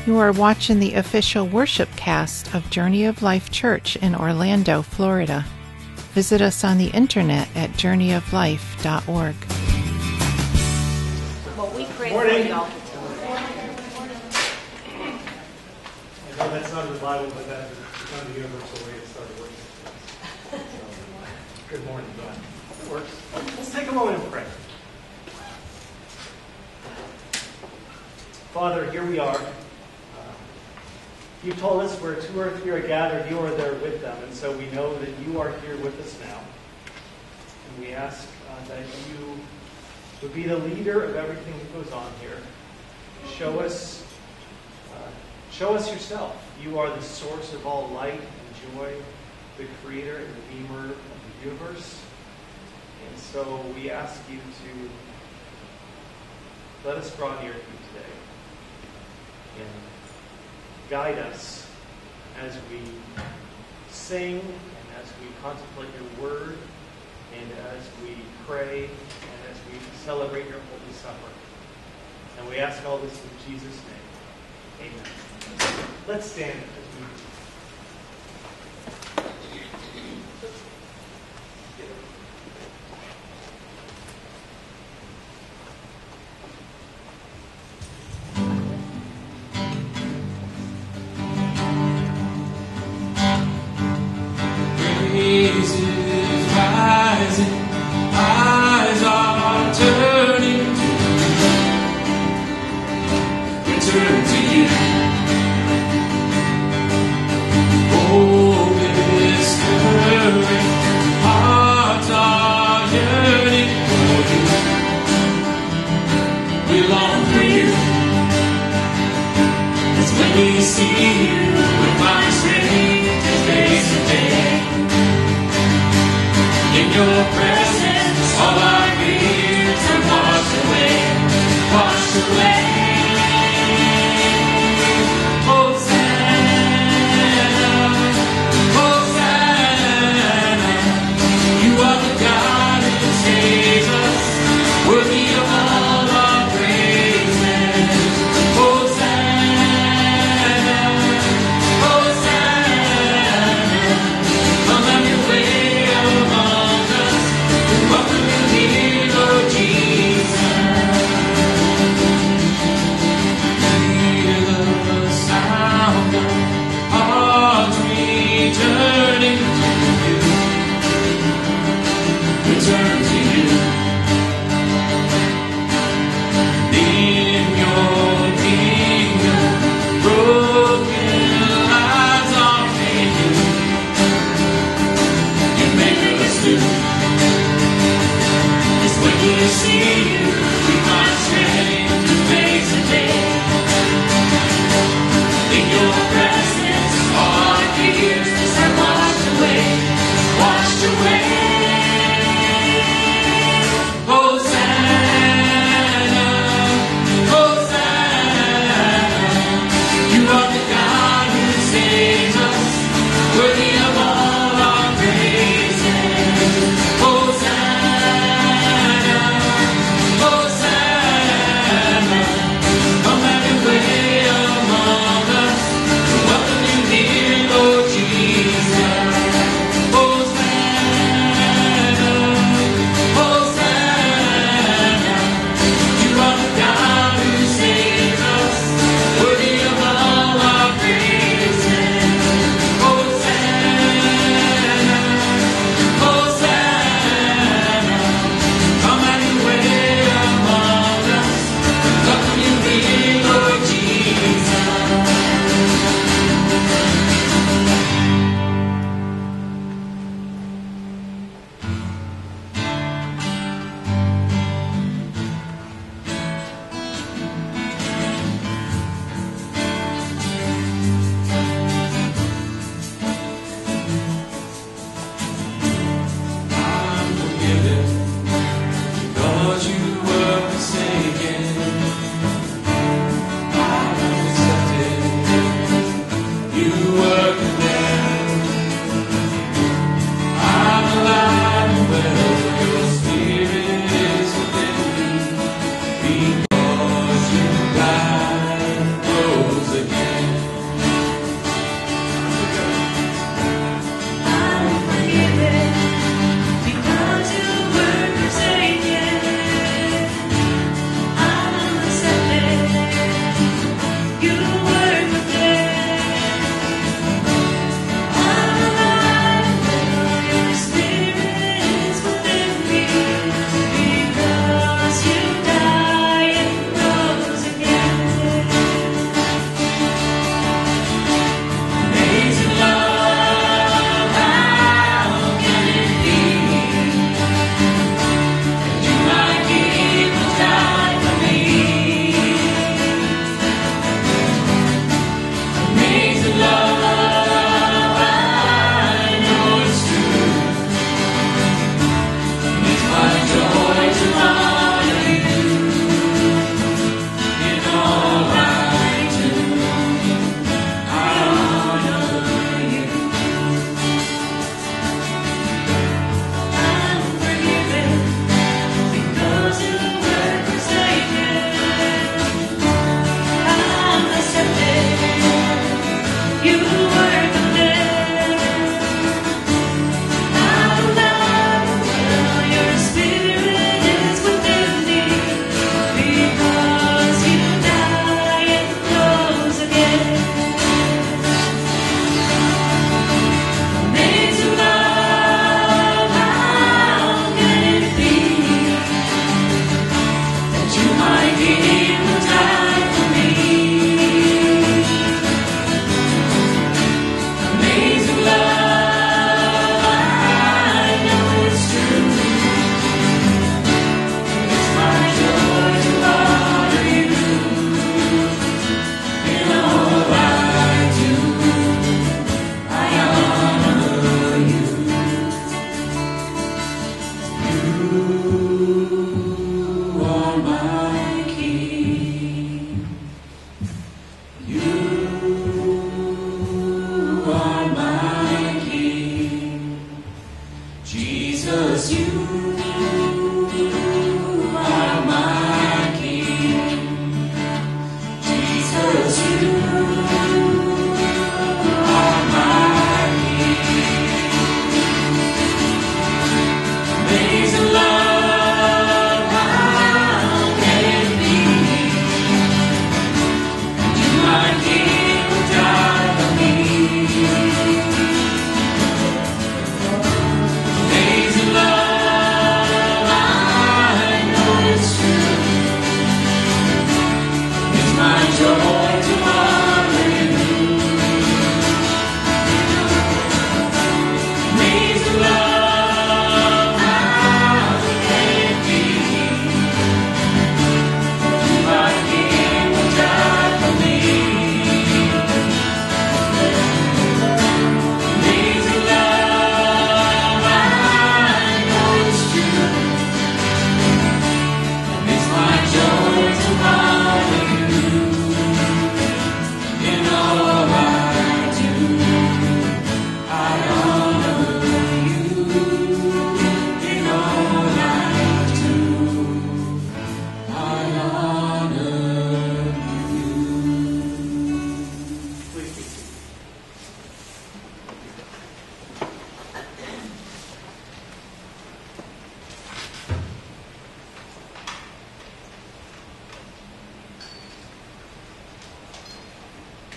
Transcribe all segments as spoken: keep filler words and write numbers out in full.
You are watching the official worship cast of Journey of Life Church in Orlando, Florida. Visit us on the internet at journey of life dot org. Well, we pray Morning. for y'all. I know that's not in the Bible, but that's kind of the universal way to start a worship. So, good morning, God. It works. Let's take a moment and pray. Father, here we are. Uh, you told us where two or three are gathered, you are there with them. And so we know that you are here with us now. And we ask uh, that you would be the leader of everything that goes on here. Show us, uh, show us yourself. You are the source of all light and joy, the creator and redeemer of the universe. And so we ask you to let us draw near to you today. And guide us as we sing and as we contemplate your word and as we pray and as we celebrate your Holy Supper. And we ask all this in Jesus' name. Amen. Let's stand as we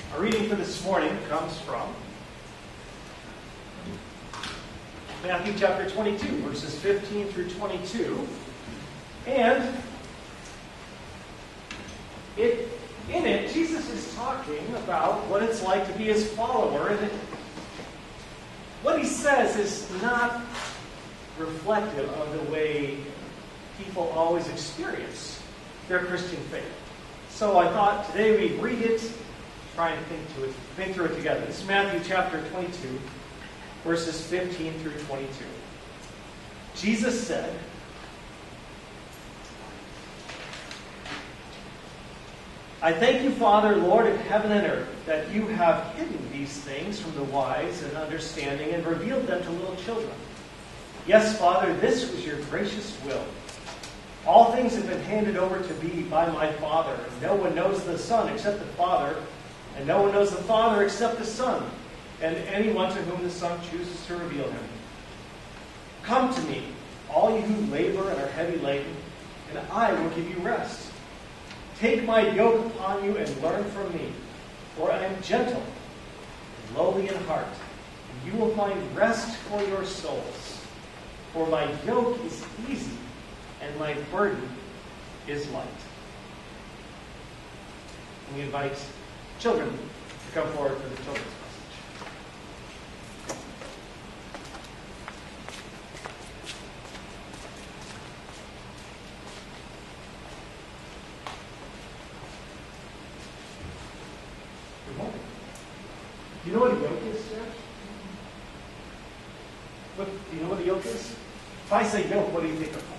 Our reading for this morning comes from Matthew chapter twenty-two, verses fifteen through twenty-two. And it, in it, Jesus is talking about what it's like to be his follower. And it, what he says is not reflective of the way people always experience their Christian faith. So I thought today we'd read it, try and think to it, think through it together. This is Matthew chapter twenty-two, verses fifteen through twenty-two. Jesus said, I thank you, Father, Lord of heaven and earth, that you have hidden these things from the wise and understanding and revealed them to little children. Yes, Father, this was your gracious will. All things have been handed over to me by my Father, and no one knows the Son except the Father, and no one knows the Father except the Son, and anyone to whom the Son chooses to reveal him. Come to me, all you who labor and are heavy laden, and I will give you rest. Take my yoke upon you and learn from me, for I am gentle and lowly in heart, and you will find rest for your souls. For my yoke is easy, and my burden is light. And we invite children to come forward for the children's message. Good morning. Do you know what a yoke is, Sarah? What, do you know what a yoke is? If I say yoke, what do you think of?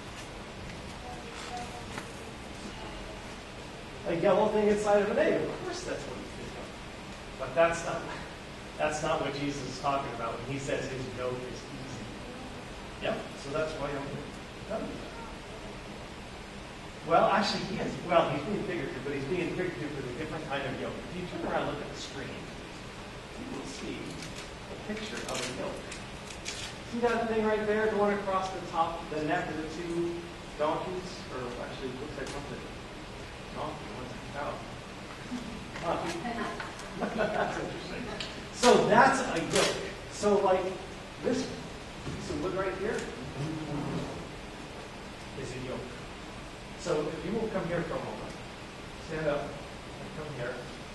A yellow thing inside of an egg. Of course that's what you think of. But that's not that's not what Jesus is talking about when he says his yoke is easy. Yep, so that's why I'm telling you that. Well, actually he is. Well, he's being figurative, but he's being figurative with a different kind of yoke. If you turn around and look at the screen, you will see a picture of a yoke. See that thing right there going across the top, the neck of the two donkeys? Or actually, it looks like something. Donkey, one's a cow. Huh. That's interesting. So that's a yoke. So like this, so look right here, is a yoke. So if you will come here for a moment, stand up and come here.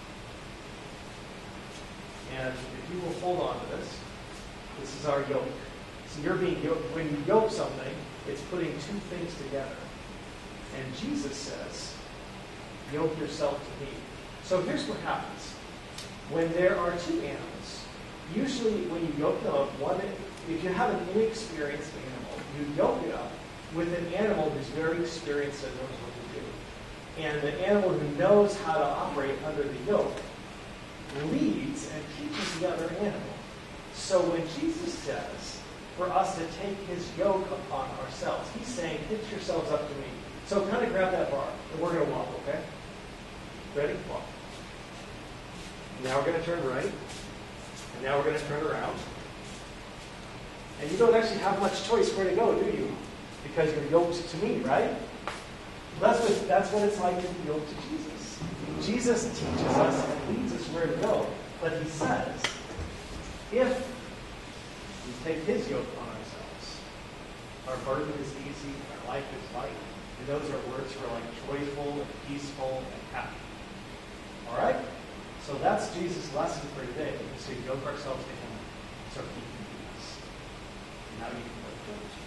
And if you will hold on to this, this is our yoke. So you're being yoked. When you yoke something, it's putting two things together. And Jesus says, yoke yourself to me. So here's what happens. When there are two animals, usually when you yoke them up, one, if you have an inexperienced animal, you yoke it up with an animal who's very experienced and knows what to do. And the animal who knows how to operate under the yoke leads and teaches the other animal. So when Jesus says for us to take his yoke upon ourselves, he's saying, hitch yourselves up to me. So kind of grab that bar, and we're going to walk, okay? Ready? Walk. Now we're going to turn right, and now we're going to turn around. And you don't actually have much choice where to go, do you? Because you're yoked to me, right? That's what, that's what it's like to be yoked to Jesus. Jesus teaches us and leads us where to go. But he says, if we take his yoke on ourselves, our burden is easy, our life is light. And those are words for like joyful and peaceful and happy. All right? So that's Jesus' lesson for today. So we yoke ourselves to him so he can lead us. And now you can go to church.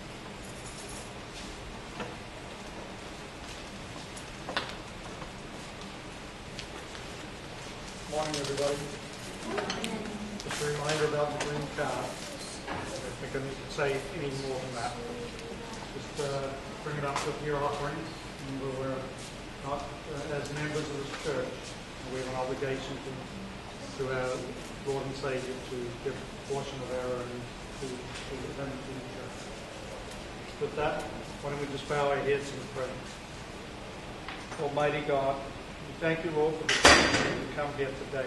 Morning, everybody. Just a reminder about the green card. I don't think I need to say any more than that. Just uh, bring it up with your offerings. Remember, we're not, uh, as members of this church, we have an obligation to, to our Lord and Savior to give a portion of our earnings to, to the benefit of the church. With that, why don't we just bow our heads and pray. Almighty God, we thank you, Lord, for the opportunity to come here today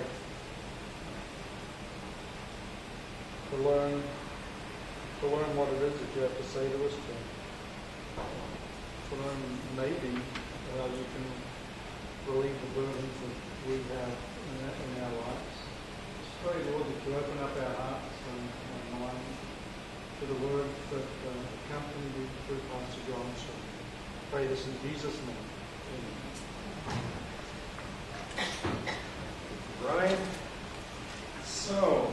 to learn, to learn what it is that you have to say to us, to, to learn maybe how you can relieve the burdens that we have in, in our pray, Lord, that you open up our hearts and, and minds to the word that uh, accompanied you through Pastor John. So pray this in Jesus' name. Amen. Brian. So,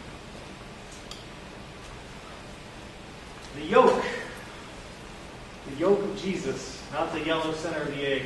the yoke. The yoke of Jesus, not the yellow center of the egg,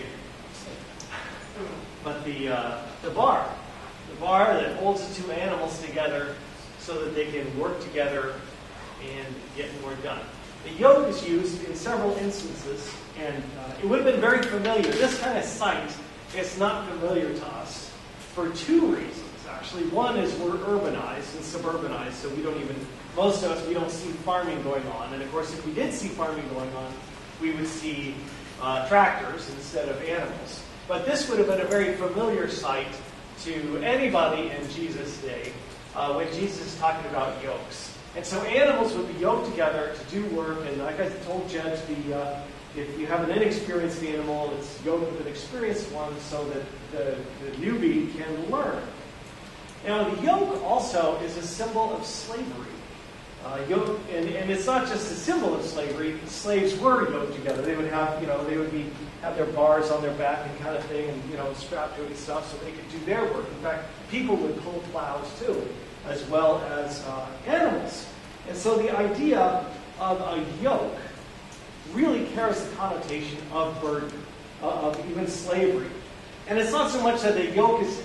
but the uh, the bar. The bar that holds the two animals together so that they can work together and get more done. The yoke is used in several instances, and uh, it would have been very familiar. This kind of sight is not familiar to us for two reasons, actually. One is we're urbanized and suburbanized, so we don't even, most of us, we don't see farming going on. And of course, if we did see farming going on, we would see uh, tractors instead of animals. But this would have been a very familiar sight to anybody in Jesus' day uh, when Jesus is talking about yokes. And so animals would be yoked together to do work, and like I told Judge, the, uh, if you have an inexperienced animal, it's yoked with an experienced one so that the, the newbie can learn. Now, the yoke also is a symbol of slavery. Uh, yoke, and, and it's not just a symbol of slavery. Slaves were yoked together. They would have, you know, they would be have their bars on their back and kind of thing, and you know, strapped to it and stuff, so they could do their work. In fact, people would pull plows too, as well as uh, animals. And so the idea of a yoke really carries the connotation of burden, uh, of even slavery. And it's not so much that the yoke is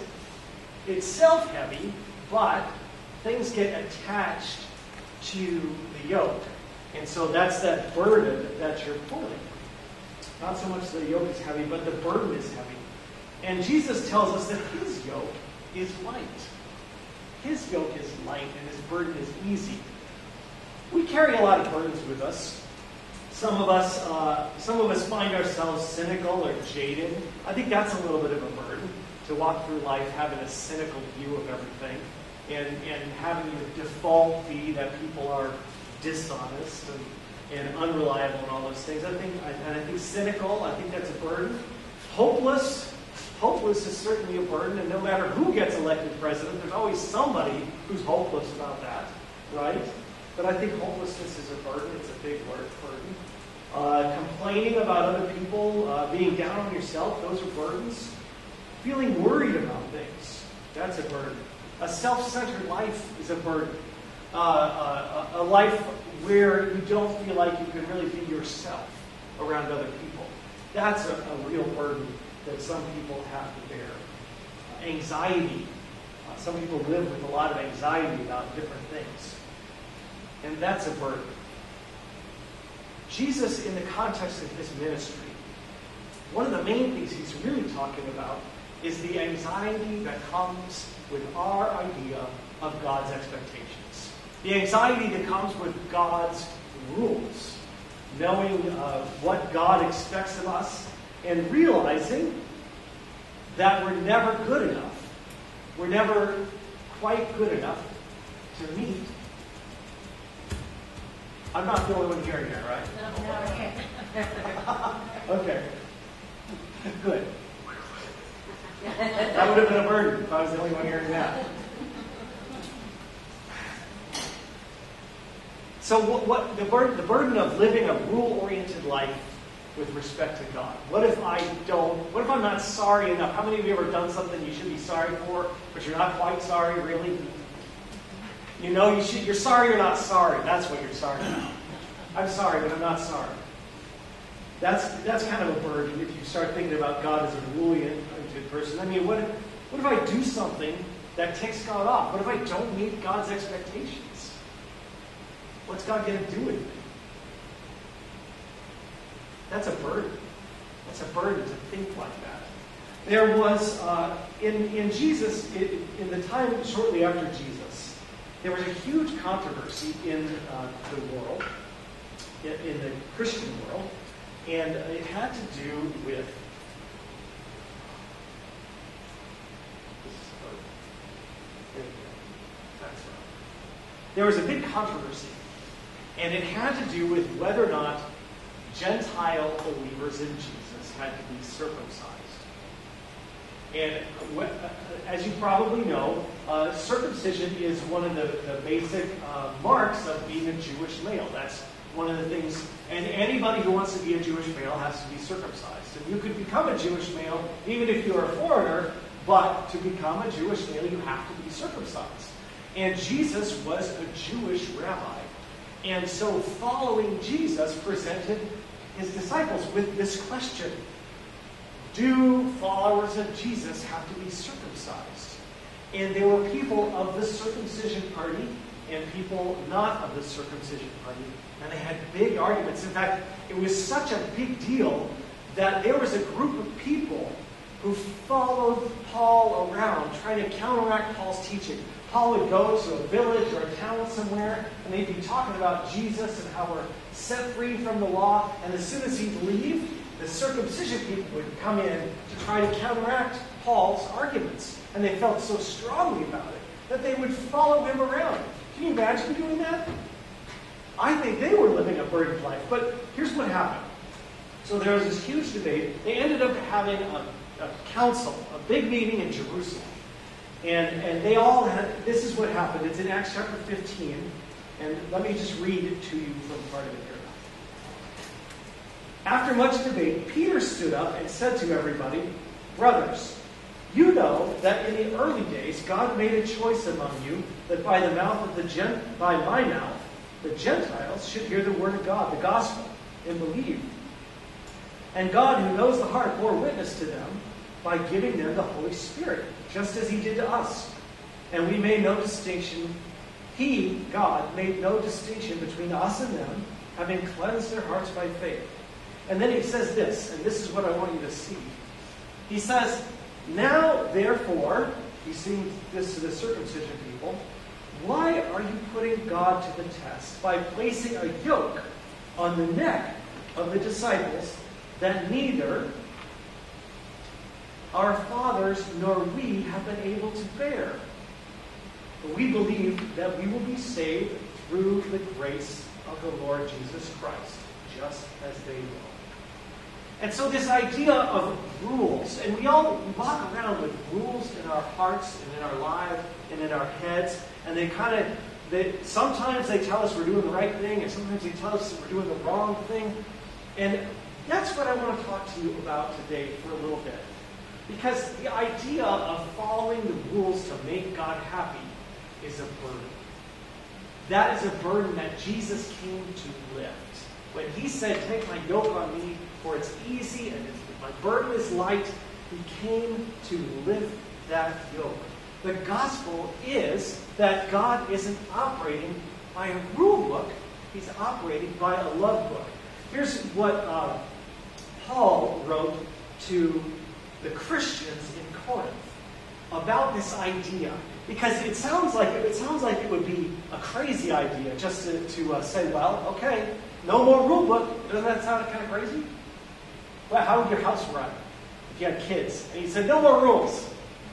itself heavy, but things get attached to the yoke. And so that's that burden that you're pulling. Not so much the yoke is heavy, but the burden is heavy. And Jesus tells us that his yoke is light. His yoke is light and his burden is easy. We carry a lot of burdens with us. Some of us, uh, some of us find ourselves cynical or jaded. I think that's a little bit of a burden, to walk through life having a cynical view of everything. And, and having your default be that people are dishonest and, and unreliable and all those things. I think, and I think cynical, I think that's a burden. Hopeless, hopeless is certainly a burden, and no matter who gets elected president, there's always somebody who's hopeless about that, right? But I think hopelessness is a burden. It's a big word, burden. Uh, complaining about other people, uh, being down on yourself, those are burdens. Feeling worried about things, that's a burden. A self-centered life is a burden. Uh, a, a life where you don't feel like you can really be yourself around other people. That's a, a real burden that some people have to bear. Uh, anxiety. Uh, some people live with a lot of anxiety about different things. And that's a burden. Jesus, in the context of his ministry, one of the main things he's really talking about is the anxiety that comes with our idea of God's expectations. The anxiety that comes with God's rules. Knowing uh, what God expects of us and realizing that we're never good enough. We're never quite good enough to meet. I'm not the only one hearing that, right? No, no, okay. Okay. Good. That would have been a burden if I was the only one hearing that. So what, what the, burden, the burden of living a rule-oriented life with respect to God. What if I don't, what if I'm not sorry enough? How many of you have ever done something you should be sorry for, but you're not quite sorry, really? You know, you should, you're sorry you're not sorry. That's what you're sorry about. I'm sorry, but I'm not sorry. That's that's kind of a burden if you start thinking about God as a rule-oriented person. I mean, what if, what if I do something that takes God off? What if I don't meet God's expectations? What's God going to do with me? That's a burden. That's a burden to think like that. There was, uh, in, in Jesus, in, in the time shortly after Jesus, there was a huge controversy in uh, the world, in, in the Christian world, and it had to do with there was a big controversy, and it had to do with whether or not Gentile believers in Jesus had to be circumcised. And what, as you probably know, uh, circumcision is one of the, the basic uh, marks of being a Jewish male. That's one of the things, and anybody who wants to be a Jewish male has to be circumcised. And you could become a Jewish male even if you're a foreigner, but to become a Jewish male, you have to be circumcised. And Jesus was a Jewish rabbi. And so following Jesus presented his disciples with this question: do followers of Jesus have to be circumcised? And there were people of the circumcision party and people not of the circumcision party. And they had big arguments. In fact, it was such a big deal that there was a group of people who followed Paul around trying to counteract Paul's teaching. Paul would go to a village or a town somewhere, and they'd be talking about Jesus and how we're set free from the law. And as soon as he'd leave, the circumcision people would come in to try to counteract Paul's arguments. And they felt so strongly about it that they would follow him around. Can you imagine doing that? I think they were living a burdened life. But here's what happened. So there was this huge debate. They ended up having a, a council, a big meeting in Jerusalem. And, and they all had, this is what happened. It's in Acts chapter fifteen. And let me just read it to you from part of it here. After much debate, Peter stood up and said to everybody, "Brothers, you know that in the early days God made a choice among you that by the mouth of the Gen- by my mouth the Gentiles should hear the word of God, the gospel, and believe. And God, who knows the heart, bore witness to them by giving them the Holy Spirit, just as he did to us. And we made no distinction. He, God, made no distinction between us and them, having cleansed their hearts by faith." And then he says this, and this is what I want you to see. He says, "Now, therefore," he's saying this to the circumcision people, "why are you putting God to the test by placing a yoke on the neck of the disciples that neither our fathers nor we have been able to bear? But we believe that we will be saved through the grace of the Lord Jesus Christ, just as they will." And so this idea of rules, and we all walk around with rules in our hearts and in our lives and in our heads, and they kind of, they, sometimes they tell us we're doing the right thing, and sometimes they tell us we're doing the wrong thing. And that's what I want to talk to you about today for a little bit. Because the idea of following the rules to make God happy is a burden. That is a burden that Jesus came to lift. When he said, "Take my yoke on me, for it's easy and it's, my burden is light," he came to lift that yoke. The gospel is that God isn't operating by a rule book. He's operating by a love book. Here's what uh, Paul wrote to the Christians in Corinth about this idea. Because it sounds like it sounds like it would be a crazy idea just to, to uh, say, well, okay, no more rule book. Doesn't that sound kind of crazy? Well, how would your house run if you had kids? And you said, no more rules.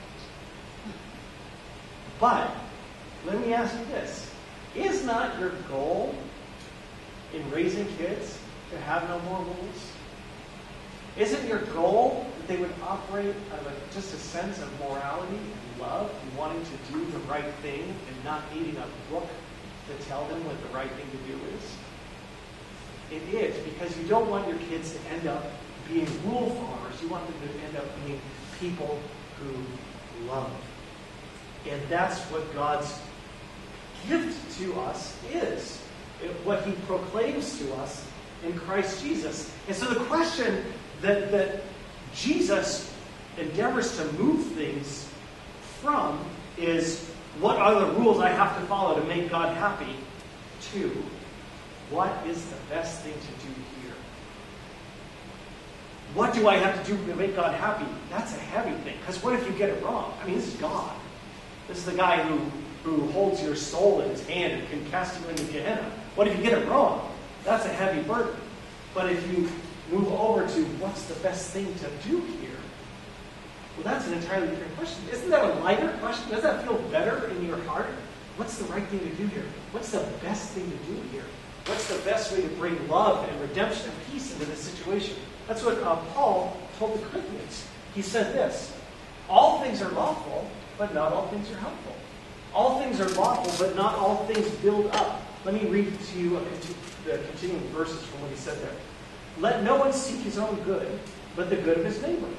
But let me ask you this. Is not your goal in raising kids to have no more rules? Isn't your goal that they would operate out of a, just a sense of morality and love and wanting to do the right thing and not needing a book to tell them what the right thing to do is? It is, because you don't want your kids to end up being rule followers. You want them to end up being people who love. And that's what God's gift to us is. It, what he proclaims to us in Christ Jesus. And so the question that, that Jesus endeavors to move things from is, what are the rules I have to follow to make God happy? To, what is the best thing to do here? What do I have to do to make God happy? That's a heavy thing. Because what if you get it wrong? I mean, this is God. This is the guy who, who holds your soul in his hand and can cast you into Gehenna. What if you get it wrong? That's a heavy burden. But if you move over to what's the best thing to do here, well, that's an entirely different question. Isn't that a lighter question? Does that feel better in your heart? What's the right thing to do here? What's the best thing to do here? What's the best way to bring love and redemption and peace into this situation? That's what uh, Paul told the Corinthians. He said this, All things are lawful, but not all things are helpful. All things are lawful, but not all things build up. Let me read to you the continuing verses from what he said there. Let no one seek his own good, but the good of his neighbor.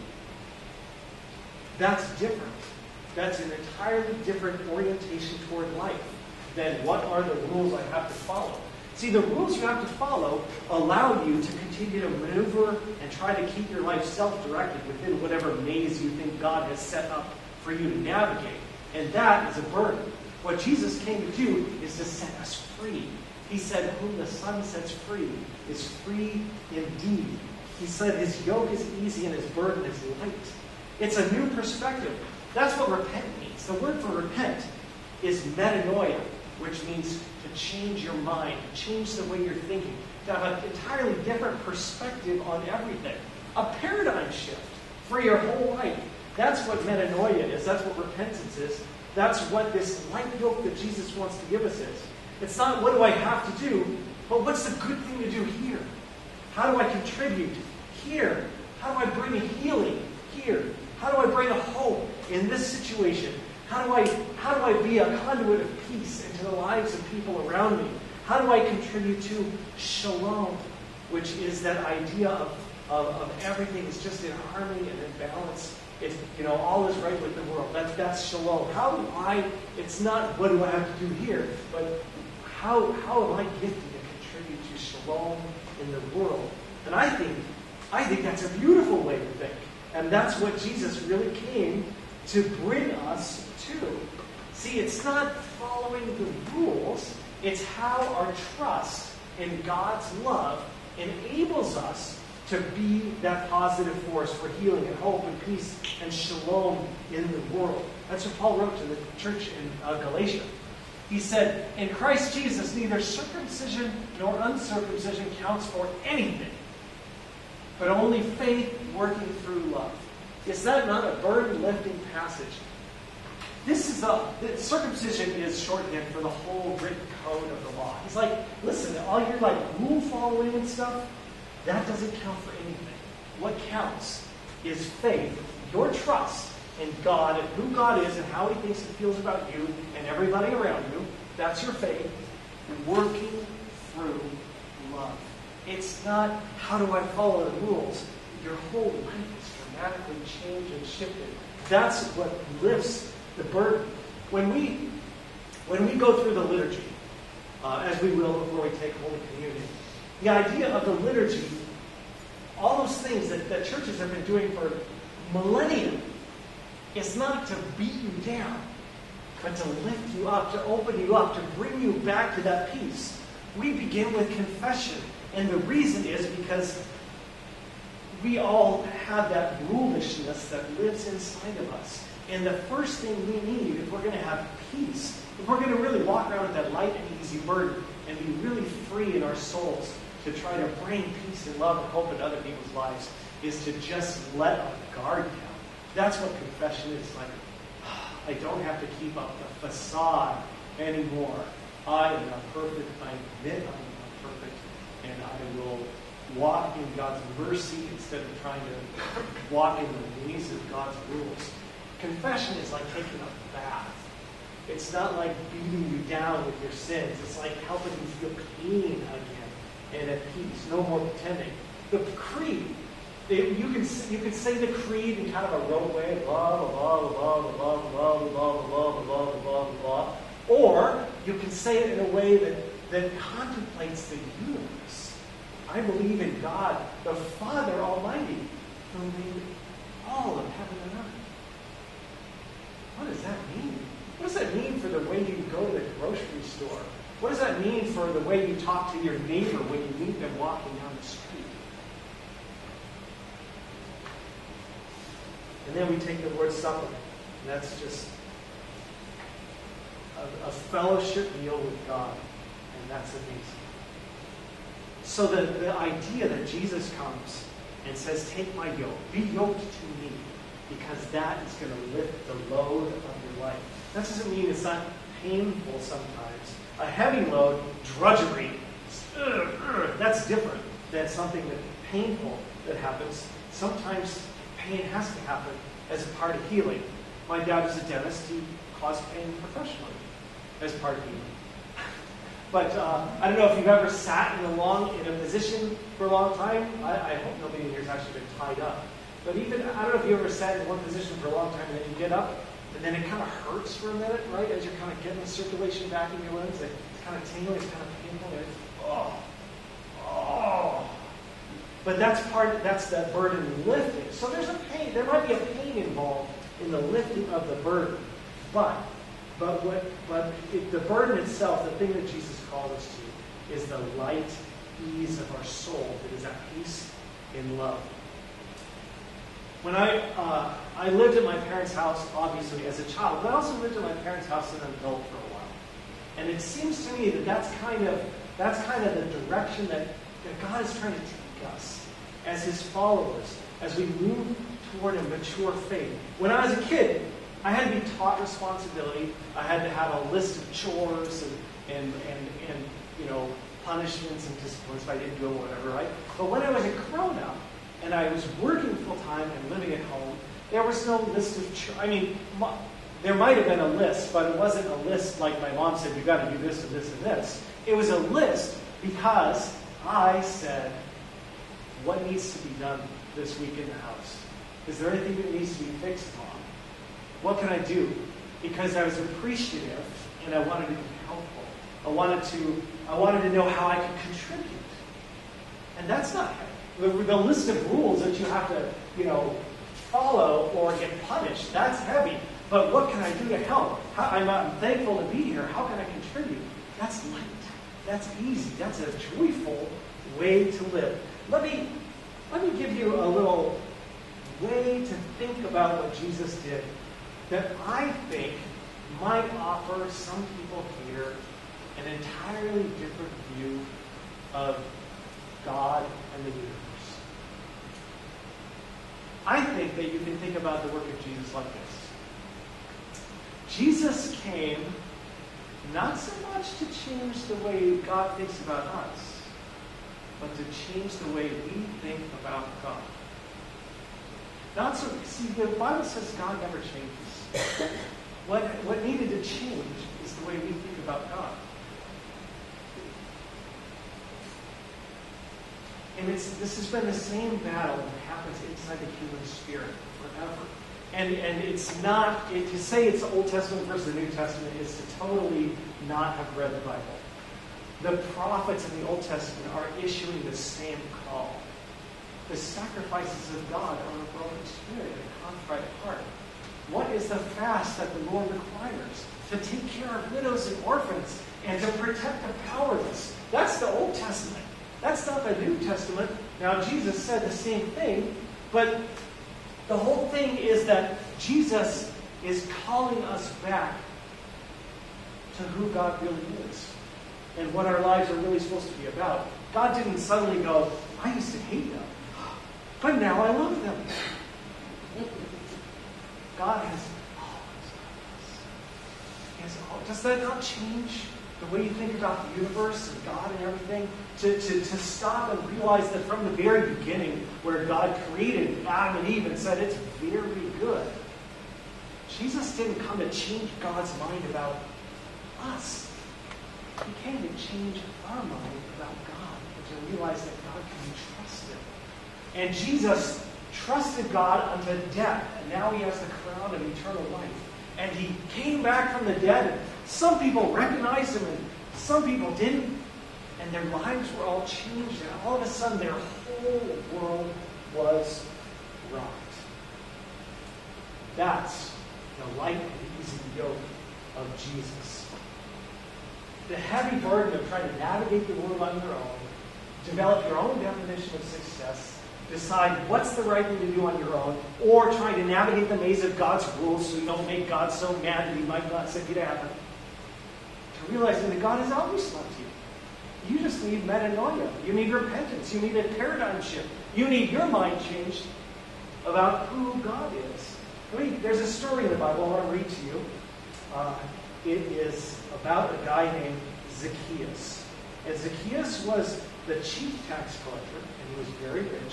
That's different. That's an entirely different orientation toward life than what are the rules I have to follow. See, the rules you have to follow allow you to continue to maneuver and try to keep your life self-directed within whatever maze you think God has set up for you to navigate. And that is a burden. What Jesus came to do is to set us free. He said, whom the Son sets free is free indeed. He said his yoke is easy and his burden is light. It's a new perspective. That's what repent means. The word for repent is metanoia, which means to change your mind, to change the way you're thinking, to have an entirely different perspective on everything. A paradigm shift for your whole life. That's what metanoia is. That's what repentance is. That's what this light yoke that Jesus wants to give us is. It's not what do I have to do, but what's the good thing to do here? How do I contribute here? How do I bring a healing here? How do I bring a hope in this situation? How do I how do I be a conduit of peace into the lives of people around me? How do I contribute to shalom, which is that idea of, of, of everything is just in harmony and in balance. It's, you know, all is right with the world. That's that's shalom. How do I, it's not what do I have to do here, but how how am I gifted to contribute to shalom in the world? And I think I think that's a beautiful way to think. And that's what Jesus really came to bring us to. See, it's not following the rules, it's how our trust in God's love enables us to be that positive force for healing and hope and peace and shalom in the world. That's what Paul wrote to the church in uh, Galatia. He said, in Christ Jesus, neither circumcision nor uncircumcision counts for anything, but only faith working through love. Is that not a burden-lifting passage? This is a, the circumcision is shorthand for the whole written code of the law. He's like, listen, all your like rule following and stuff, that doesn't count for anything. What counts is faith, your trust in God and who God is and how He thinks and feels about you and everybody around you. That's your faith working through love. It's not how do I follow the rules. Your whole life is dramatically changed and shifted. That's what lifts the burden. When we when we go through the liturgy, uh, as we will before we take Holy Communion, the idea of the liturgy, all those things that, that churches have been doing for millennia, is not to beat you down, but to lift you up, to open you up, to bring you back to that peace. We begin with confession. And the reason is because we all have that rulishness that lives inside of us. And the first thing we need, if we're going to have peace, if we're going to really walk around with that light and easy burden and be really free in our souls to try to bring peace and love and hope in other people's lives, is to just let our guard down. That's what confession is like. I don't have to keep up the facade anymore. I am not perfect. I admit I'm not perfect. And I will walk in God's mercy instead of trying to walk in the ways of God's rules. Confession is like taking a bath. It's not like beating you down with your sins. It's like helping you feel clean again and at peace. No more pretending. The creed, you can you can say the creed in kind of a rote way, blah blah blah blah blah blah blah blah blah blah blah blah, or you can say it in a way that that contemplates the universe. I believe in God, the Father Almighty, who made all of heaven and earth. What does that mean? What does that mean for the way you go to the grocery store? What does that mean for the way you talk to your neighbor when you meet them walking down the street? And then we take the Lord's Supper. And that's just a, a fellowship meal with God. And that's amazing. So the, the idea that Jesus comes and says, take my yoke, be yoked to me, because that is going to lift the load of your life. That doesn't mean it's not painful sometimes. A heavy load, drudgery, ugh, ugh, that's different than something that painful that happens. Sometimes pain has to happen as a part of healing. My dad was a dentist. He caused pain professionally as part of healing. But uh, I don't know if you've ever sat in a long in a position for a long time. I, I hope nobody in here has actually been tied up. But even, I don't know if you ever sat in one position for a long time and then you get up and then it kind of hurts for a minute, right? As you're kind of getting the circulation back in your limbs. It's kind of tingling, it's kind of painful. And it's, oh, oh. But that's part, that's that burden lifting. So there's a pain, there might be a pain involved in the lifting of the burden. But But what? But it, the burden itself, the thing that Jesus called us to, is the light ease of our soul that is at peace in love. When I uh, I lived at my parents' house, obviously as a child, but I also lived at my parents' house as an adult for a while. And it seems to me that that's kind of that's kind of the direction that, that God is trying to take us as His followers as we move toward a mature faith. When I was a kid, I had to be taught responsibility. I had to have a list of chores and, and, and, and you know, punishments and disciplines if I didn't do them, whatever, right? But when I was a grown-up and I was working full-time and living at home, there was no list of chores. I mean, my, there might have been a list, but it wasn't a list like my mom said, you've got to do this and this and this. It was a list because I said, what needs to be done this week in the house? Is there anything that needs to be fixed on? What can I do? Because I was appreciative and I wanted to be helpful. I wanted to, I wanted to know how I could contribute. And that's not heavy. The, the list of rules that you have to, you know, follow or get punished, that's heavy. But what can I do to help? How, I'm, I'm thankful to be here. How can I contribute? That's light. That's easy. That's a joyful way to live. Let me, let me give you a little way to think about what Jesus did that I think might offer some people here an entirely different view of God and the universe. I think that you can think about the work of Jesus like this. Jesus came not so much to change the way God thinks about us, but to change the way we think about God. Not so, see, the Bible says God never changes. What, what needed to change is the way we think about God. And it's, this has been the same battle that happens inside the human spirit forever. And, and it's not, it, to say it's the Old Testament versus the New Testament is to totally not have read the Bible. The prophets in the Old Testament are issuing the same call. The sacrifices of God are a broken spirit and a contrite heart. What is the fast that the Lord requires? To take care of widows and orphans and to protect the powerless. That's the Old Testament. That's not the New Testament. Now, Jesus said the same thing, but the whole thing is that Jesus is calling us back to who God really is and what our lives are really supposed to be about. God didn't suddenly go, I used to hate them, but now I love them. God has always loved us. He has always, does that not change the way you think about the universe and God and everything? To, to, to stop and realize that from the very beginning, where God created Adam and Eve and said it's very good, Jesus didn't come to change God's mind about us. He came to change our mind about God and to realize that God can be trusted. And Jesus trusted God unto death, and now he has the crown of eternal life. And he came back from the dead, and some people recognized him, and some people didn't. And their lives were all changed, and all of a sudden their whole world was rocked. That's the light and easy yoke of Jesus. The heavy burden of trying to navigate the world on your own, develop your own definition of success, decide what's the right thing to do on your own, or trying to navigate the maze of God's rules so you don't make God so mad that he might not send you to heaven. To realizing that God has always loved you. You just need metanoia. You need repentance. You need a paradigm shift. You need your mind changed about who God is. I mean, there's a story in the Bible I want to read to you. Uh, it is about a guy named Zacchaeus. And Zacchaeus was the chief tax collector, and he was very rich.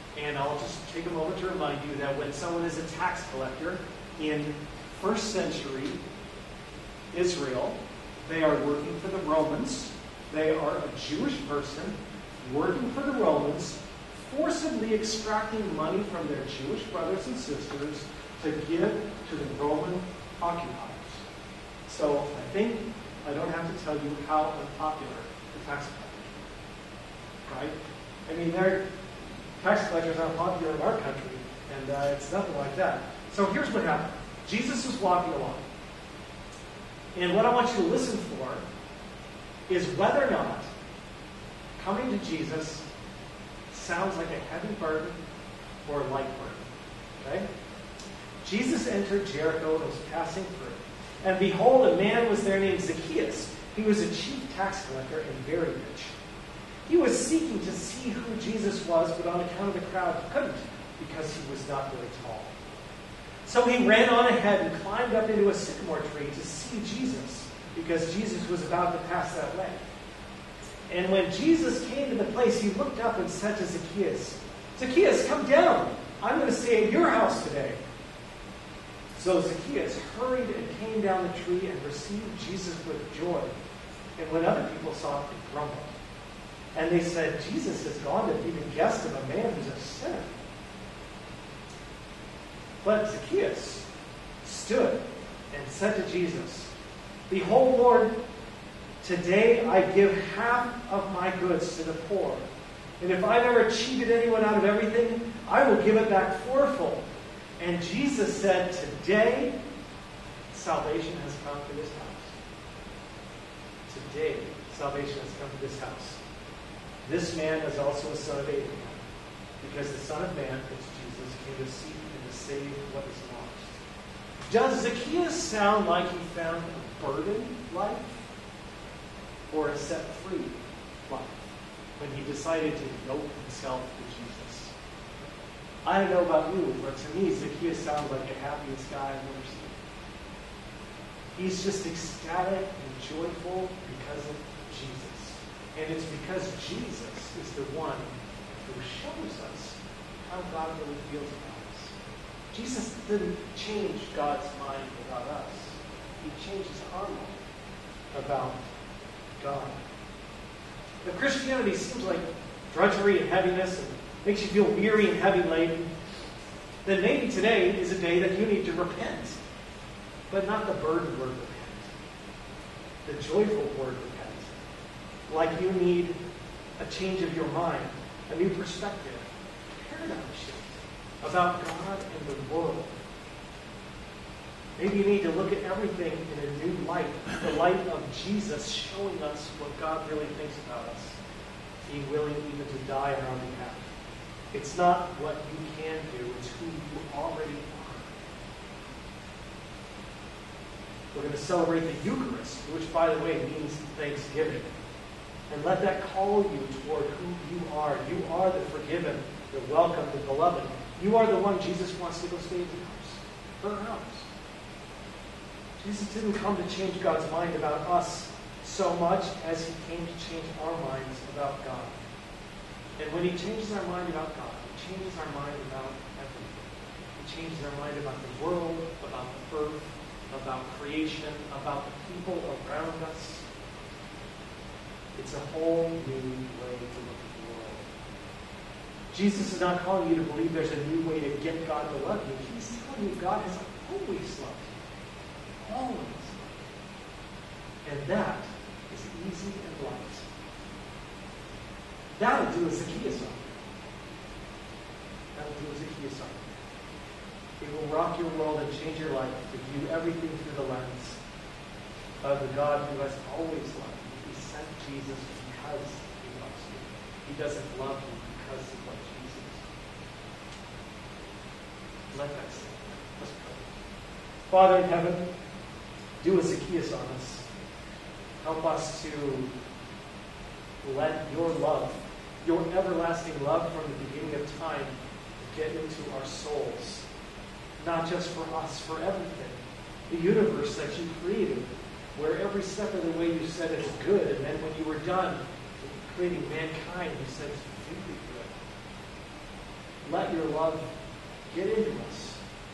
And I'll just take a moment to remind you that when someone is a tax collector in first century Israel, they are working for the Romans. They are a Jewish person working for the Romans, forcibly extracting money from their Jewish brothers and sisters to give to the Roman occupiers. So I think I don't have to tell you how unpopular the tax collectors are. Right? I mean, they're tax collectors aren't popular in our country, and uh, it's nothing like that. So here's what happened. Jesus was walking along. And what I want you to listen for is whether or not coming to Jesus sounds like a heavy burden or a light burden. Okay? Jesus entered Jericho and was passing through. And behold, a man was there named Zacchaeus. He was a chief tax collector and very rich. He was seeking to see who Jesus was, but on account of the crowd, he couldn't, because he was not very tall. So he ran on ahead and climbed up into a sycamore tree to see Jesus, because Jesus was about to pass that way. And when Jesus came to the place, he looked up and said to Zacchaeus, "Zacchaeus, come down. I'm going to stay at your house today." So Zacchaeus hurried and came down the tree and received Jesus with joy. And when other people saw it, they grumbled. And they said, "Jesus has gone to be the guest of a man who's a sinner." But Zacchaeus stood and said to Jesus, "Behold, Lord, today I give half of my goods to the poor. And if I've ever cheated anyone out of everything, I will give it back fourfold." And Jesus said, "Today salvation has come to this house." Today salvation has come to this house. This man is also a son of Abraham, because the Son of Man, it's Jesus, came to seek and to save what is lost. Does Zacchaeus sound like he found a burdened life or a set-free life when he decided to yoke himself to Jesus? I don't know about you, but to me, Zacchaeus sounds like the happiest guy I've ever seen. He's just ecstatic and joyful because of Jesus. And it's because Jesus is the one who shows us how God really feels about us. Jesus didn't change God's mind about us. He changes our mind about God. If Christianity seems like drudgery and heaviness and makes you feel weary and heavy laden, then maybe today is a day that you need to repent. But not the burdened word repent. The joyful word repent. Like you need a change of your mind, a new perspective, a paradigm shift about God and the world. Maybe you need to look at everything in a new light, the light of Jesus showing us what God really thinks about us, being willing even to die on our behalf. It's not what you can do, it's who you already are. We're going to celebrate the Eucharist, which, by the way, means Thanksgiving. And let that call you toward who you are. You are the forgiven, the welcome, the beloved. You are the one Jesus wants to go stay in yours. For ours. Jesus didn't come to change God's mind about us so much as he came to change our minds about God. And when he changes our mind about God, he changes our mind about everything. He changes our mind about the world, about the earth, about creation, about the people around us. It's a whole new way to look at the world. Jesus is not calling you to believe there's a new way to get God to love you. He's telling you God has always loved you. Always loved you. And that is easy and light. That'll do a Zacchaeus on you. That'll do a Zacchaeus on you. It will rock your world and change your life to view everything through the lens of the God who has always loved you. He sent Jesus because he loves you. He doesn't love you because he loves Jesus. Let that sink in. Let's pray. Father in heaven, do a Zacchaeus on us. Help us to let your love, your everlasting love from the beginning of time, get into our souls. Not just for us, for everything. The universe that you created, where every step of the way you said it's good, and then when you were done creating mankind, you said it's really good. let your love get into us.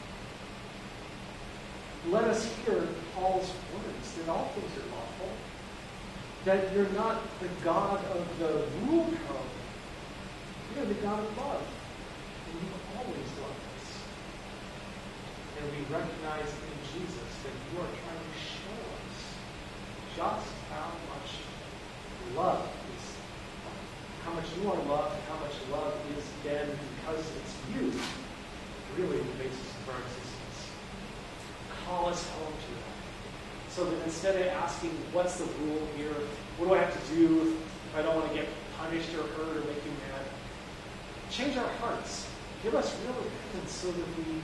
Let us hear Paul's words that all things are lawful, that you're not the God of the rule code. You're the God of love, and you've always loved us. And we recognize in Jesus that you are trying to show us just how much love is, how much you are loved, how much love is then because it's you, really the basis of our existence. Call us home to that. So that instead of asking, what's the rule here? What do I have to do if I don't want to get punished or hurt or make you mad? Change our hearts. Give us real repentance so that we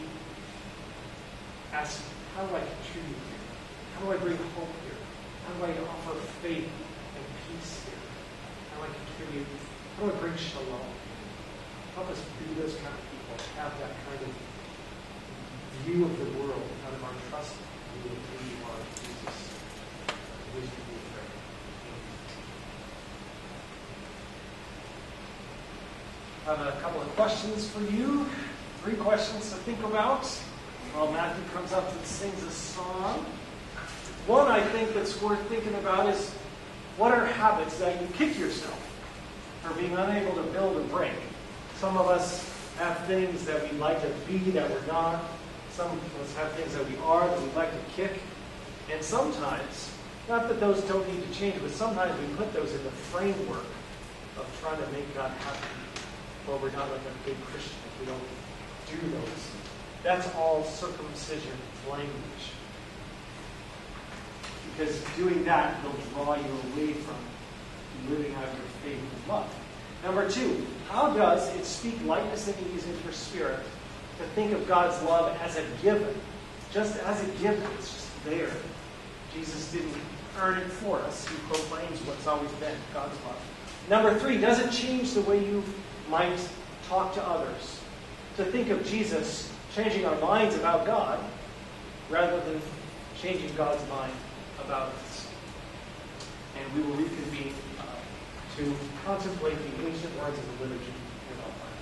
ask, how do I contribute here? How do I bring hope here? How do I offer faith and peace here? How do I contribute? How do I bring shalom? Help us be those kind of people, have that kind of view of the world out of our trust in you and who you are, Jesus. We pray. I have a couple of questions for you. Three questions to think about while Matthew comes up and sings a song. One I think that's worth thinking about is, what are habits that you kick yourself for being unable to build or break? Some of us have things that we'd like to be that we're not. Some of us have things that we are that we'd like to kick. And sometimes, not that those don't need to change, but sometimes we put those in the framework of trying to make God happy. Well, we're not like a big Christian if we don't do those. That's all circumcision language. Because doing that will draw you away from living out your faith and love. Number two, how does it speak lightness and ease into your spirit to think of God's love as a given? Just as a given. It's just there. Jesus didn't earn it for us. He proclaims what's always been God's love. Number three, does it change the way you might talk to others? To think of Jesus changing our minds about God rather than changing God's mind about us. And we will reconvene uh, to contemplate the ancient words of the liturgy in our life.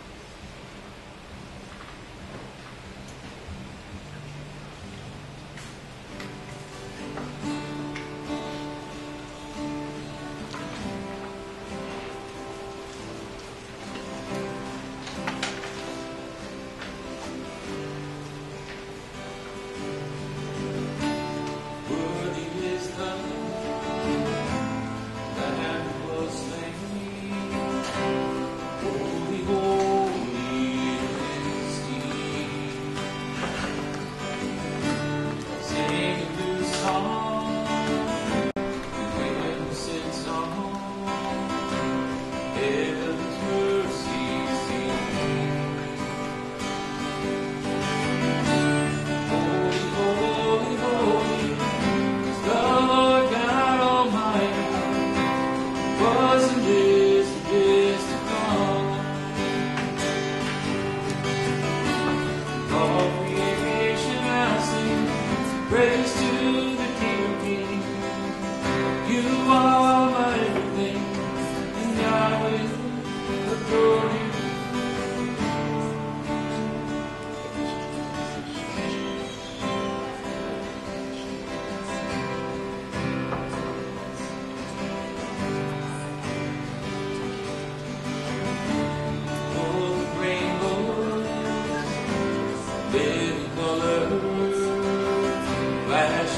Flash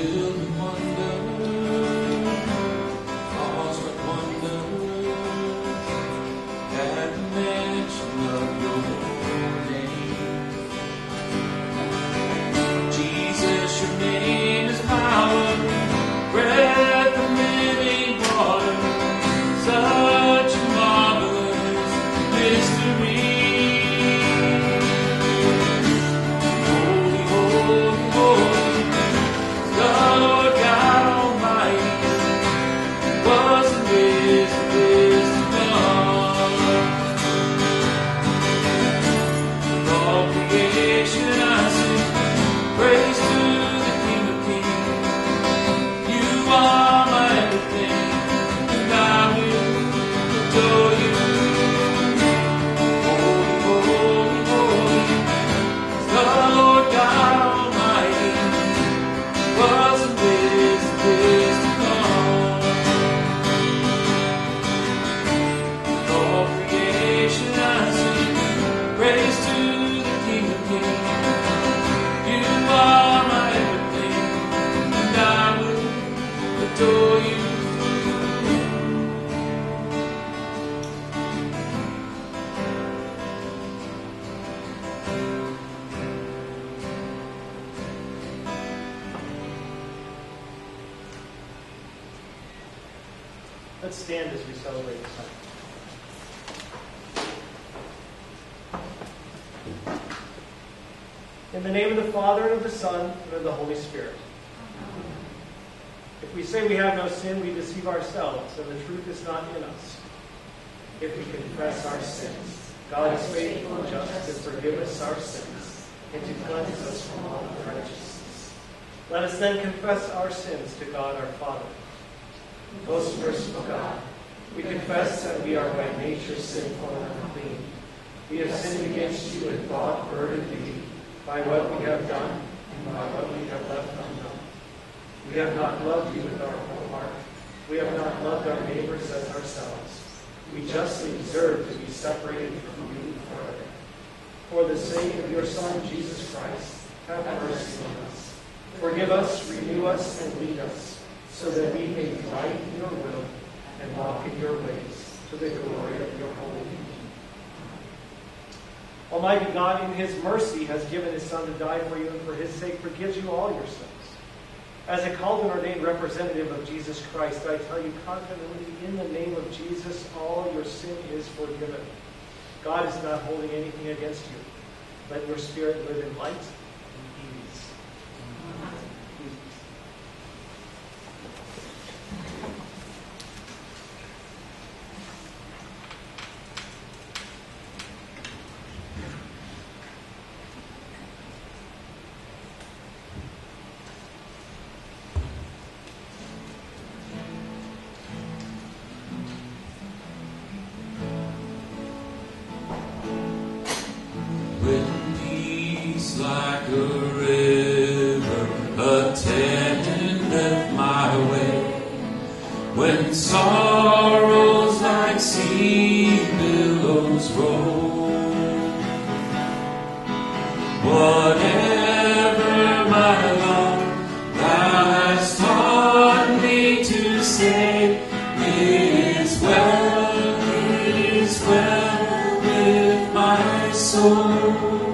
Let's stand as we celebrate the Son. In the name of the Father, and of the Son, and of the Holy Spirit. If we say we have no sin, we deceive ourselves, and the truth is not in us. If we confess our sins, God is faithful and just to forgive us our sins, and to cleanse us from all unrighteousness. Let us then confess our sins to God our Father. Most merciful God, we confess that we are by nature sinful and unclean. We have sinned against you in thought, word, and deed, by what we have done, and by what we have left undone. We have not loved you with our whole heart. We have not loved our neighbors as ourselves. We justly deserve to be separated from you forever. For the sake of your Son, Jesus Christ, have mercy on us. Forgive us, renew us, and lead us, so that we may delight in your will and walk in your ways, to the glory of your holy name. Almighty God, in his mercy, has given his Son to die for you, and for his sake forgives you all your sins. As a called and ordained representative of Jesus Christ, I tell you confidently, in the name of Jesus, all your sin is forgiven. God is not holding anything against you. Let your spirit live in light and ease. Like a river attendeth my way, when sorrows like sea billows roll. Whatever my Lord thou hast taught me to say, it is well, it is well with my soul.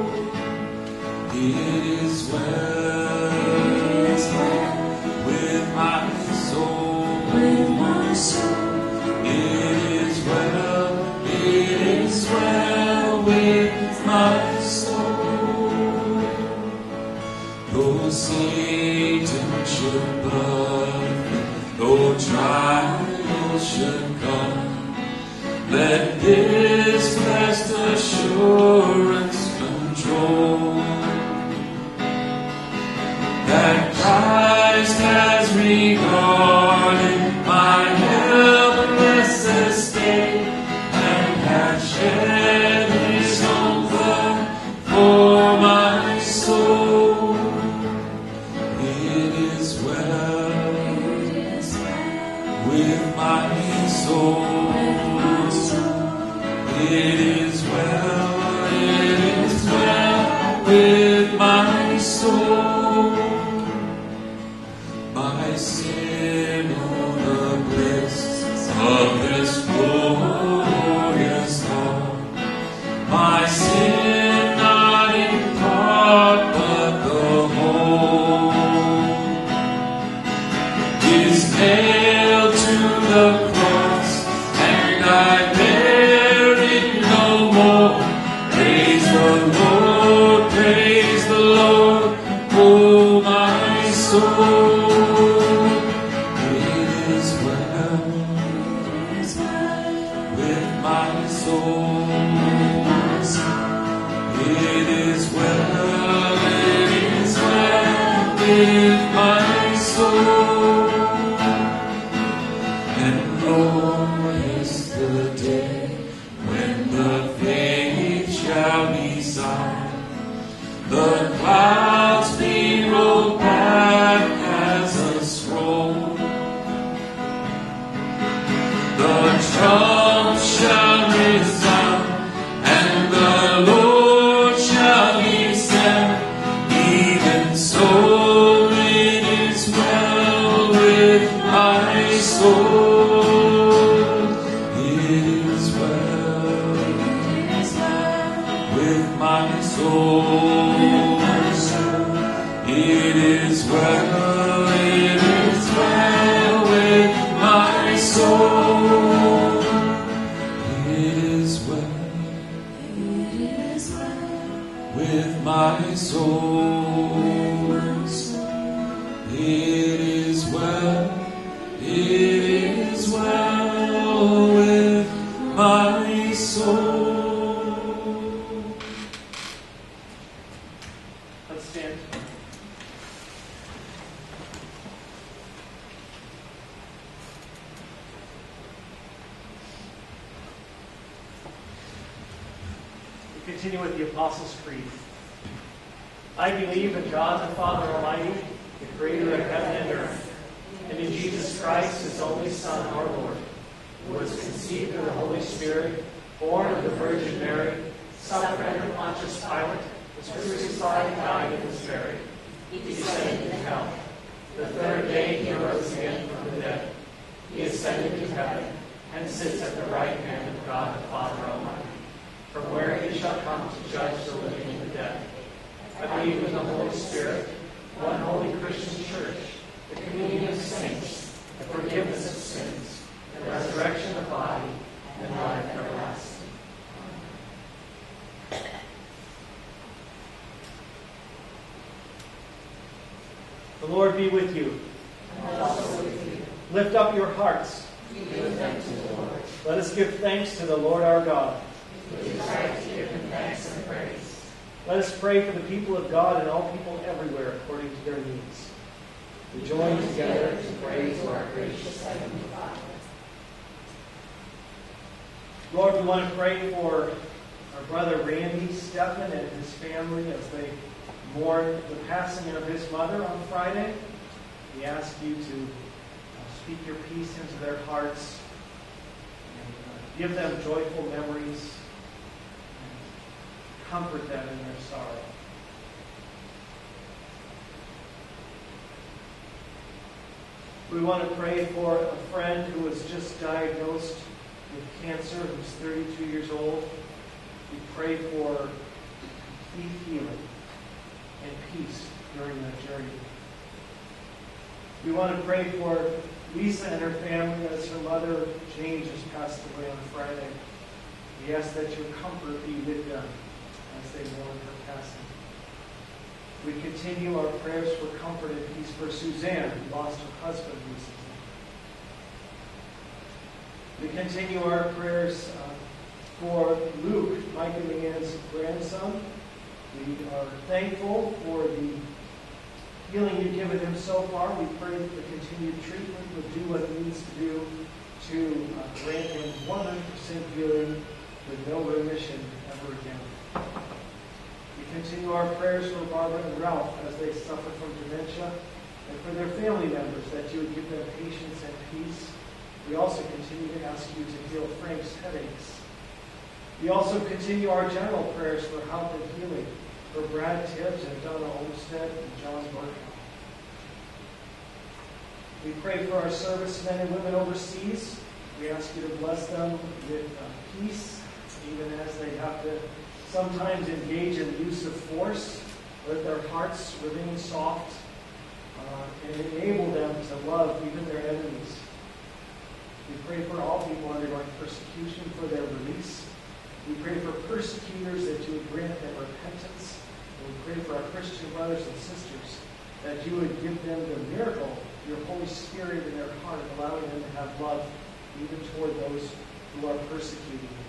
It is well, it is well with my soul, with my soul. It is well, it is well with my soul. Though Satan should buffet, though trials should come, let this blessed assurance control, that Christ has regarded my helpless estate, and hath shed his own blood for my soul. It is well, it is well with my soul. It is well, it is well with my soul. sit on the bliss of this glorious dawn. My sin not in part, but the whole is nailed to the cross, and I bear it no more. Praise the Lord, praise the Lord, oh my soul. It is well with my soul. It is well, it is well with my soul. And Lord, is the day when the faith shall be signed, the clouds be rolled back as a scroll, the trump shall resound, and the Lord shall be said. Even so, it is well with my soul. It is well with my soul. It is well, it is well with my soul. It is well with my soul. It is well, it is well with my soul. Let's stand. We continue with the Apostles' Creed. I believe in God the Father Almighty, the creator of heaven and earth, and in Jesus Christ, his only Son, our Lord, who was conceived of the Holy Spirit, born of the Virgin Mary, suffered under Pontius Pilate, was crucified, and died, and was buried. He descended into hell. The third day he arose again from the dead. He ascended to heaven, and sits at the right hand of God the Father Almighty, from where he shall come to judge the living and the dead. I believe in the Holy Spirit, one holy Christian church, the communion of saints, the forgiveness of sins, the resurrection of the body, and life everlasting. The Lord be with you. And also with you. Lift up your hearts. We give thanks to the Lord. Let us give thanks to the Lord our God. It is right to give him thanks and praise. Let us pray for the people of God and all people everywhere according to their needs. We join together to pray to our gracious Heavenly Father. Lord, we want to pray for our brother Randy Stephan and his family as they mourn the passing of his mother on Friday. We ask you to uh, speak your peace into their hearts and uh, give them joyful memories and comfort them in their sorrow. We want to pray for a friend who was just diagnosed with cancer, who's thirty-two years old. We pray for complete healing and peace during that journey. We want to pray for Lisa and her family as her mother, Jane, just passed away on Friday. We ask that your comfort be with them as they mourn her passing. We continue our prayers for comfort and peace for Suzanne, who lost her husband recently. We continue our prayers uh, for Luke, Mike and Leanne's grandson. We are thankful for the healing you've given him so far. We pray that the continued treatment will do what it needs to do to uh, grant him one hundred percent healing with no remission ever again. We continue our prayers for Barbara and Ralph as they suffer from dementia, and for their family members, that you would give them patience and peace. We also continue to ask you to heal Frank's headaches. We also continue our general prayers for health and healing for Brad Tibbs and Donna Olmstead and John Burkhoff. We pray for our servicemen and women overseas. We ask you to bless them with uh, peace, even as they have to sometimes engage in the use of force. Let their hearts remain soft uh, and enable them to love even their enemies. We pray for all people undergoing persecution for their release. We pray for persecutors that you would grant them repentance. And we pray for our Christian brothers and sisters that you would give them the miracle, your Holy Spirit in their heart, allowing them to have love even toward those who are persecuting you.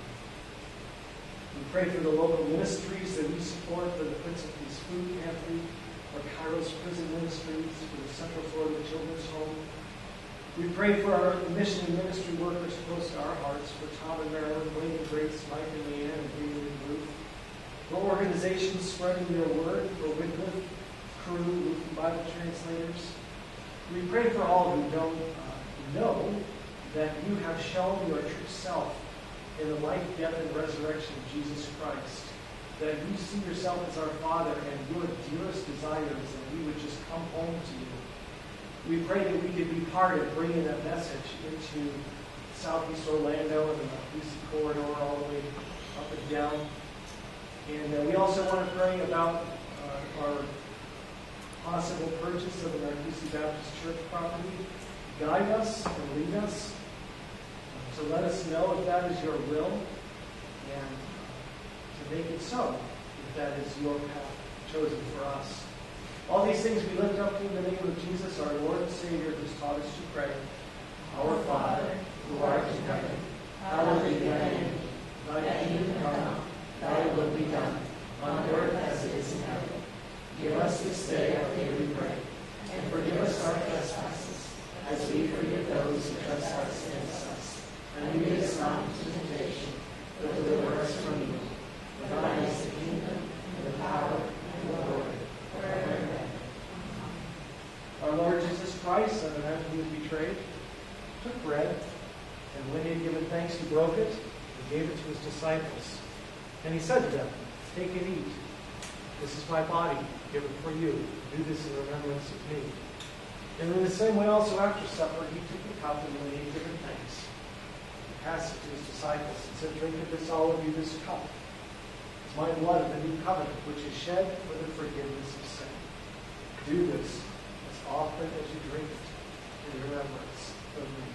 We pray for the local ministries that we support, for the Prince of Peace Food Pantry, for Kairos Prison Ministries, for the Central Florida Children's Home. We pray for our mission and ministry workers close to our hearts, for Tom and Marilyn, Wayne and Grace, Mike and Leanne, and David and Ruth. For organizations spreading your word, for Wycliffe, Crew, Lutheran Bible translators. We pray for all who don't uh, know that you have shown your true self in the life, death, and resurrection of Jesus Christ. That you see yourself as our Father, and your dearest desire is that we would just come home to you. We pray that we could be part of bringing that message into Southeast Orlando and the Mahoose corridor all the way up and down. And uh, we also want to pray about uh, our possible purchase of the Mahoose Baptist Church property. Guide us and lead us. So let us know if that is your will, and to make it so, if that is your path chosen for us. All these things we lift up to in the name of Jesus, our Lord and Savior, who's taught us to pray. Our Father, who art in heaven, hallowed be thy name. Thy kingdom come, thy will be done, on earth as it is in heaven. Give us this day our daily bread, and forgive us our trespasses, as we forgive those who trespass against us. And lead us not into temptation, but deliver us from evil. For thine is the kingdom, and the power, and the glory, forever and ever. Our Lord Jesus Christ, on the night he was betrayed, took bread, and when he had given thanks, he broke it, and gave it to his disciples. And he said to them, "Take and eat. This is my body, given for you. Do this in remembrance of me." And in the same way also after supper, he took the cup, and when he had given thanks, he passed it to his disciples and said, "Drink of this, all of you, this cup. It's my blood of the new covenant, which is shed for the forgiveness of sin. Do this as often as you drink it in remembrance of me."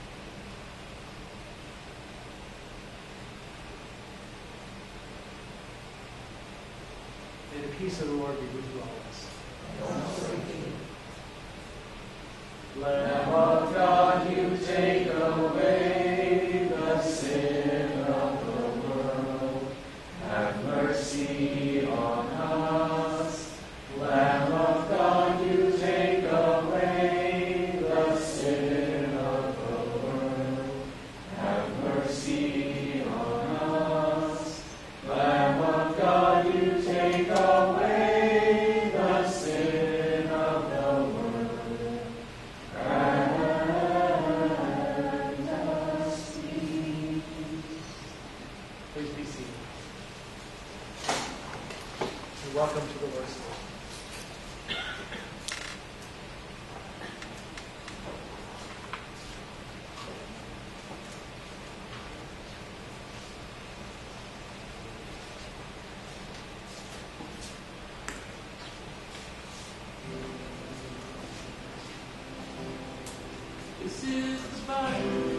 May the peace of the Lord be with you always. Lamb of God, you take away the sin of the world. Have mercy on us. Lamb of God, you take away the sin of the world. Have mercy on us. Lamb of God, you take away the sin of the world. Please be seated. And welcome to the Lord's Table. This is the Bible.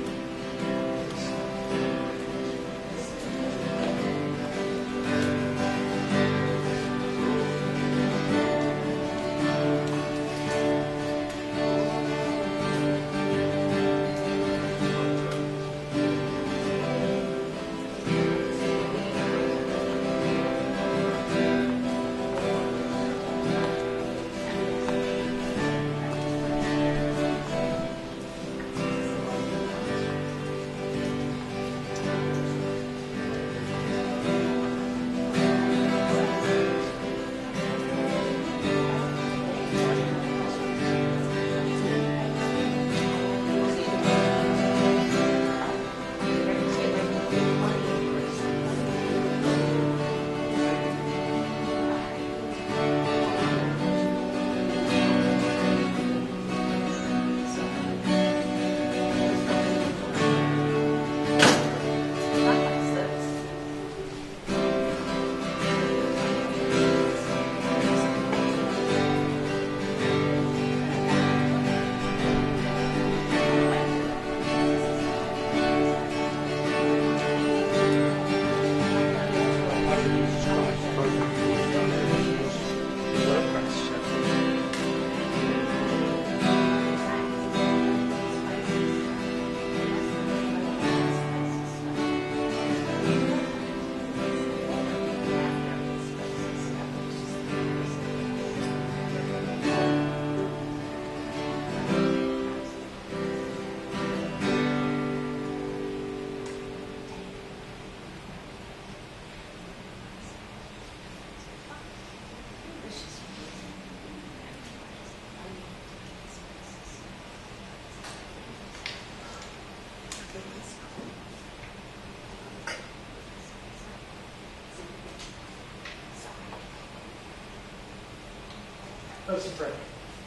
us in prayer.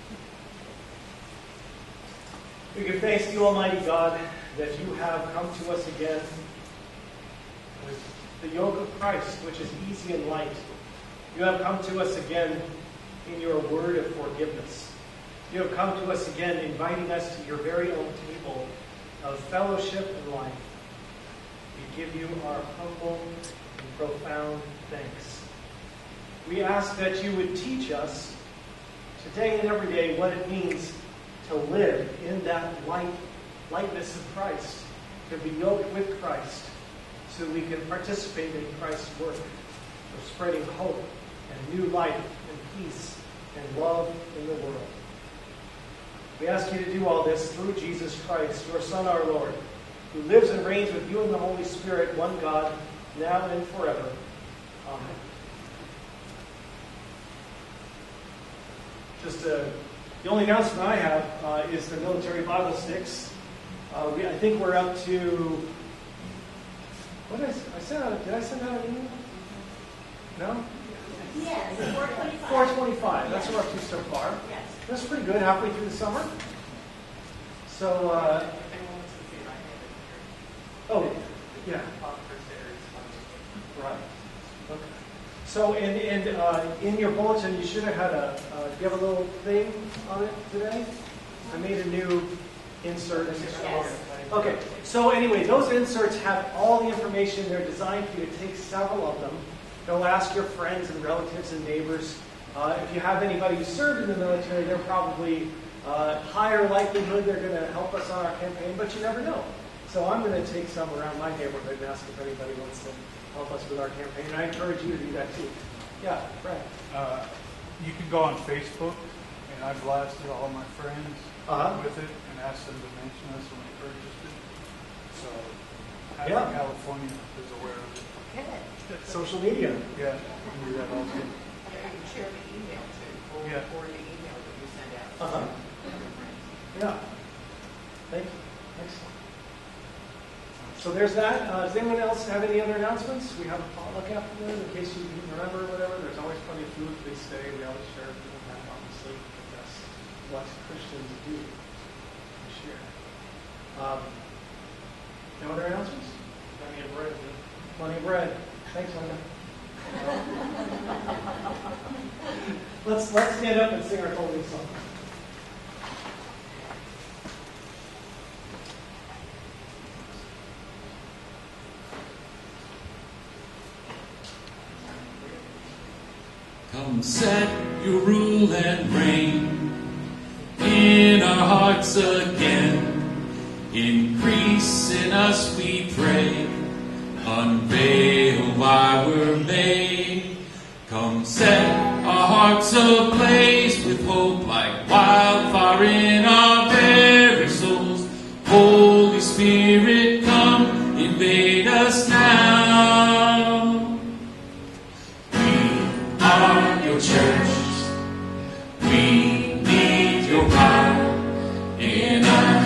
We give thanks to you, Almighty God, that you have come to us again with the yoke of Christ, which is easy and light. You have come to us again in your word of forgiveness. You have come to us again, inviting us to your very own table of fellowship and life. We give you our humble and profound thanks. We ask that you would teach us today and every day what it means to live in that light, lightness of Christ, to be yoked with Christ, so we can participate in Christ's work of spreading hope and new life and peace and love in the world. We ask you to do all this through Jesus Christ, your Son, our Lord, who lives and reigns with you in the Holy Spirit, one God, now and forever. Amen. Just uh, the only announcement I have uh, is the military Bible sticks. Uh, we, I think we're up to. What did I, I sent out? Did I send out an email? No. Yes, four twenty-five. four twenty-five. That's what we're up to so far. Yes. That's pretty good. Halfway through the summer. So. Uh, oh, yeah. Right. Okay. So, and, and uh, in your bulletin, you should have had a, uh, do you have a little thing on it today? I made a new insert. Yes. Okay. So anyway, those inserts have all the information. They're designed for you to take several of them. Go ask your friends and relatives and neighbors. Uh, if you have anybody who served in the military, they're probably uh, higher likelihood they're going to help us on our campaign, but you never know. So I'm going to take some around my neighborhood and ask if anybody wants to help us with our campaign. And I encourage you to do that too. Yeah, Brad. Uh, you can go on Facebook, and I blasted all my friends Uh-huh. with it and asked them to mention us when they purchased it. So, half Yeah. of California is aware of it. Social media. Yeah, you can do that also. You can share the email too, or, Yeah. or the email that you send out. to Uh-huh. other friends. Yeah. Thank you. Excellent. So there's that. Uh, does anyone else have any other announcements? We have a potluck afterward in case you didn't remember or whatever. There's always plenty of food. Please stay. We always share if we don't have, obviously. But that's what Christians do. We share. Um, no other announcements? Plenty of bread. Plenty of bread. Thanks, Linda. let's let's stand up and sing our closing song. Come set your rule and reign in our hearts again. Increase in us, we pray. Unveil why we're made. Come set our hearts ablaze with hope like wildfire in our very souls. Holy Spirit, come invade us now. We are your church. We need your power in us.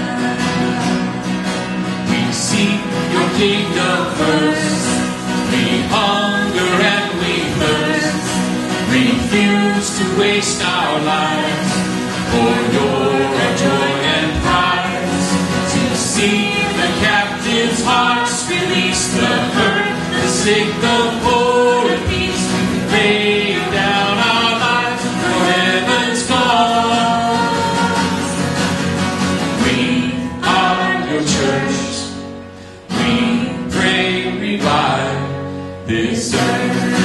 We seek your kingdom first. We hunger and we thirst. Refuse to waste our lives for your joy and prize. To see the captives' hearts release, the hurt, the sick, the poor at peace. Lay down our lives for heaven's cause. We are your church. We pray, revive this earth.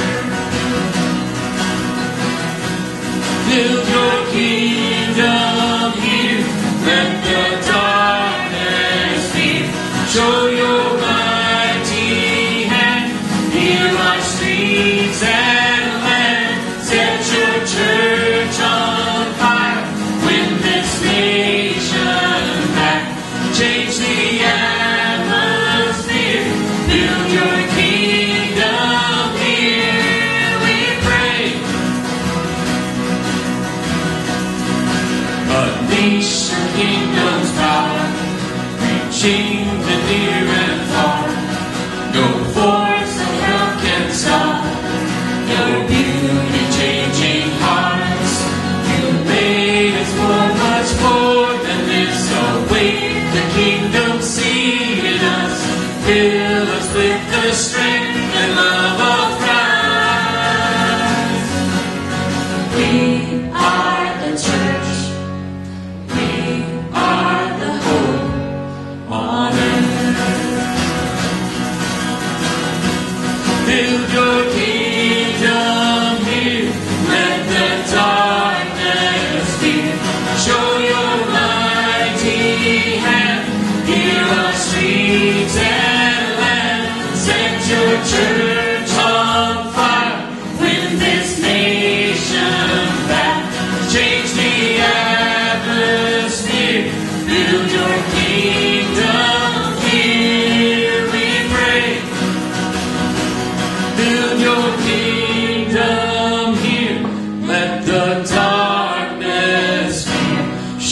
Build your kingdom here. Let the darkness leave. Show your mighty hand. Heal our streets and land. Set your church on fire. Win this nation back. Change the atmosphere. Build your kingdom here, we pray. Unleash your kingdom's power, reaching the near and far. No force of hell can stop your beauty changing hearts. You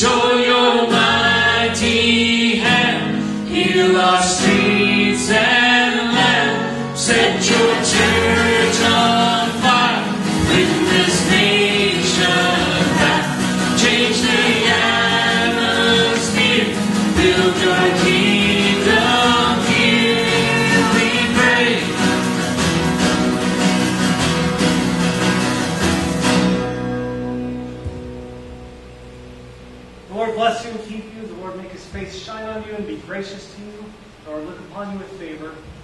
Show your mighty hand. Heal our streets and land. Set your church on fire. Bring this nation back. Change the atmosphere. Build your kingdom here, we pray. The Lord bless you and keep you. The Lord make his face shine on you and be gracious to you. The Lord look upon you with favor